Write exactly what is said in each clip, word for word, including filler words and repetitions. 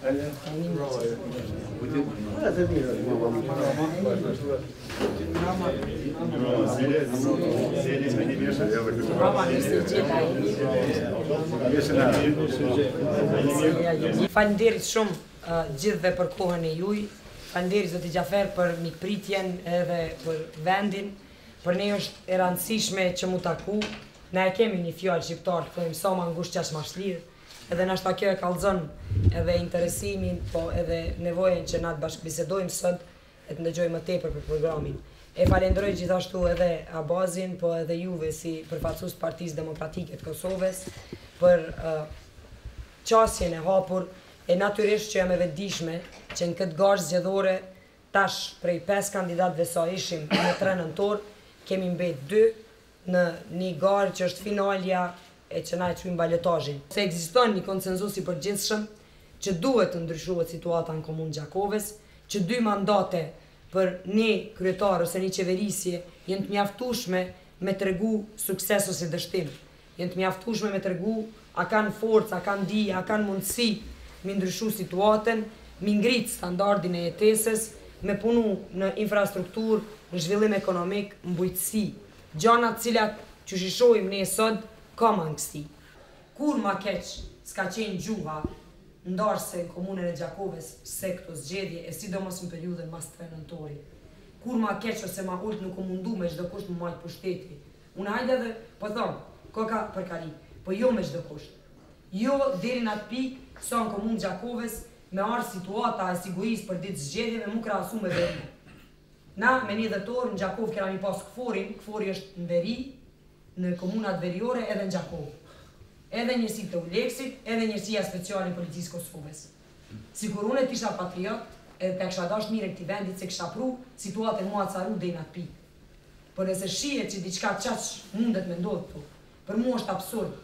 Faleminderit shumë gjithëve për kohën e juaj. Faleminderit zoti Xhafer për mikpritjen edhe për vendin. Për ne është e rëndësishme që mu taku. Na e kemi një fjalë shqiptar, thojmë sa ma ngushtë qaq ma shlirë. Edhe nashta kjo e kallëzon edhe interesimin, po edhe nevojën që na të bashkëbisedojmë sot e të ndëgjojmë më tepër për programin. E falenderoj gjithashtu edhe Abazin, po edhe juve si përfaqësues të Partisë Demokratike të Kosovës për uh, qasjen e hapur, e natyrisht që jam e vetëdijshme që në këtë garë zgjedhore tash prej pesë kandidatëve sa ishim në tre nëntor, kemi mbet dy në një garë që është finalja e që na e çuim balotazhin. Se ekziston një konsenzus i përgjithshëm që duhet të ndryshohet situata në komunë Gjakovës, që dy mandate për një kryetar ose një qeverisje jenë të mjaftueshme me tregu sukses ose dështim. Jenë të mjaftueshme me tregu a kanë forcë, a kanë dije, a kanë mundësi me ndryshu situatën, me ngrit standardin e jetesës, me punu në infrastrukturë, në zhvillim ekonomik, në bujqësi. Gjanat cilat që shishojmë ne sot, ka mangësi. Kur ma keq s'ka qenë gjuha ndarse në komunën e Gjakovës se këto zgjedhje, e sidomos në periudhën mas tre nëntori. Kur ma keq ose ma ult nuk u mundu me çdo kusht më majt pushteti. Unë hajde edhe, po thonë, koka për kali, po jo me çdo kusht. Jo deri në atë pikë sa në komunë Gjakovës me arë situata e sigurisë për ditë zgjedhjeve mu krahasu me veri. Na me një dhëtor në Gjakovë kena mi pas këforin, këfori është në veri, në komunat veriore edhe në Gjakovë. Edhe njërësit të Uleksit, edhe njërësia speciale i policisë Kosovës. Sikur unë e tisha patriot, edhe të kësha dash mire këti vendit se kësha pru, situatën mua caru dhe i në atë pikë. Por nëse shihet që diçka qaq mundet me ndodhë këtu, për mua është absurd.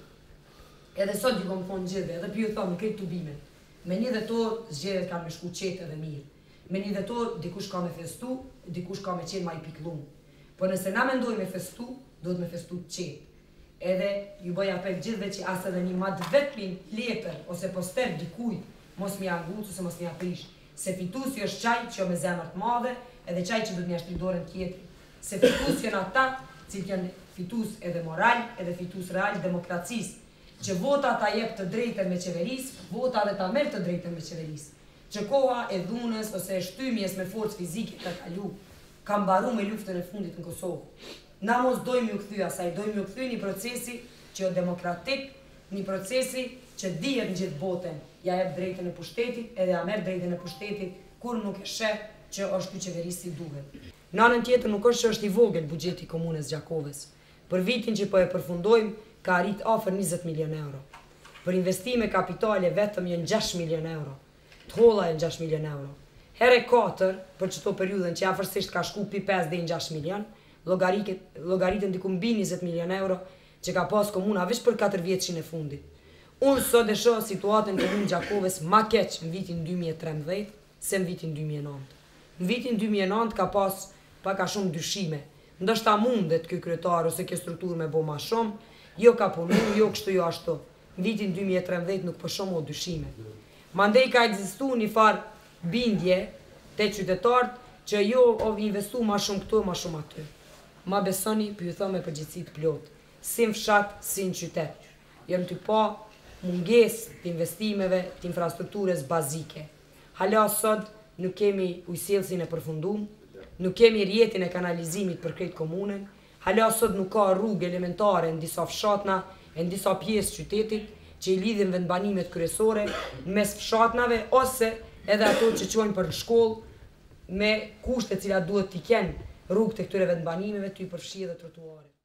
Edhe sot ju kom thonë gjithve, edhe për ju thonë në krejt të bime. Me një dhëtor, zgjedhjet kanë me shku qetë edhe mirë. Me një dhëtor, dikush ka me festu, dikush ka me qenë ma i piklum. Por nëse na mendoj me festu, do të me festu qetë. Edhe ju bëj apel gjithve që as edhe një madh vetmin letër ose poster dikuj mos mi anguc ose mos mi aprish. Se fitusi është qaj që jo me zemër të madhe edhe qaj që do të një ashtë dorën tjetër. Se fitus janë ata cilë janë fitus edhe moral edhe fitus real demokracisë. Që vota ta jep të drejtën me qeverisë, vota dhe ta merr të drejtën me qeverisë. Që koha e dhunës ose e shtymjes me forcë fizike të kalu, ka mbaru me luftën e fundit në Kosovë. Na mos dojmë ju këthy asaj, dojmë ju këthy një procesi që jo demokratik, një procesi që dihet në gjithë botën, ja jep drejtën e pushtetit edhe ja merr drejtën e pushtetit kur nuk e sheh që është ky qeverisi duhet. Në anën tjetër nuk është që është i vogël buxheti i komunës Gjakovës. Për vitin që po e përfundojmë, ka arrit afër njëzet milion euro. Për investime kapitale vetëm janë gjashtë milion euro. Të holla janë gjashtë milion euro. Here katër për çdo periudhën që afërsisht ka shku pi pesë deri në gjashtë milion, llogaritën diku mbi njëzet milion euro që ka pas komuna veç për katër vjetëshin e fundit. Unë sot e shoh situatën në komunën Gjakovës ma keq në vitin dy mijë e trembëdhjetë se në vitin dy mijë e nëntë. Në vitin dy mijë e nëntë ka pas pak a shumë dyshime. Ndoshta mundet ky kryetar ose kjo strukturë me bo ma shumë, jo ka punu, jo kështu, jo ashtu. Në vitin dy mijë e trembëdhjetë nuk po shoh o dyshime. Mandej ka ekzistuar një farë bindje te qytetarët që jo o investu ma shumë këtu, ma shumë aty. Ma besoni, për ju thëmë me përgjithësi të plotë, si në fshat, si në qytet. Jëm të pa munges të investimeve të infrastrukturës bazike. Hala sot nuk kemi ujësillësin e përfundum, nuk kemi rjetin e kanalizimit për krejt komunën, hala sot nuk ka rrugë elementare në disa fshatna e në disa pjesë qytetit që i lidhin vendbanimet kryesore në mes fshatnave ose edhe ato që quajnë për shkollë me kushte cilat duhet t'i kenë rrugë të këtyre vendbanimeve të i përfshi dhe trotuare.